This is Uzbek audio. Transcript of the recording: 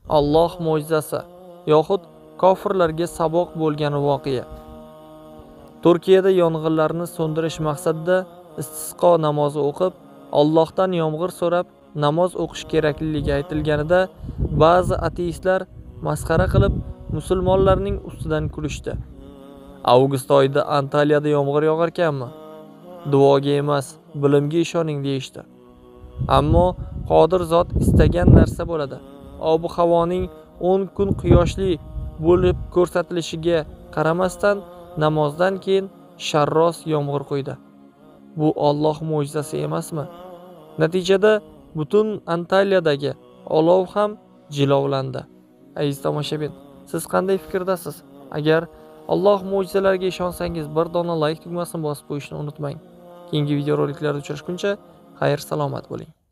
Alloh mo'jizasi yoxud kofirlarga saboq bo'lgan voqea. Turkiyada yong'inlarni so'ndirish maqsadida istisqo namozi o'qib, Allohdan yomg'ir so'rab namoz o'qish kerakligi aytilganida, ba'zi ateistlar masxara qilib musulmonlarning ustidan kulishdi. Avgust oyida Antaliyada yomg'ir yog'arkanmi? Duoga emas, bilimga ishoning deyishdi. Ammo qodir zot istagan narsa bo'ladi. Ob-havoning 10 kun quyoshli bo'lib ko'rsatilishiga qaramasdan namozdan keyin sharros yomg'ir quydi. Bu Alloh mo'jizasi emasmi? Natijada butun Antaliyadagi olov ham jilovlandi. Aziz tomoshabin, siz qanday fikrdasiz? Agar Alloh mo'jizalariga ishonsangiz, bir dona like tugmasini bosib qo'yishni unutmang. Keyingi videoroliklarda uchrashguncha xayr salomat bo'ling.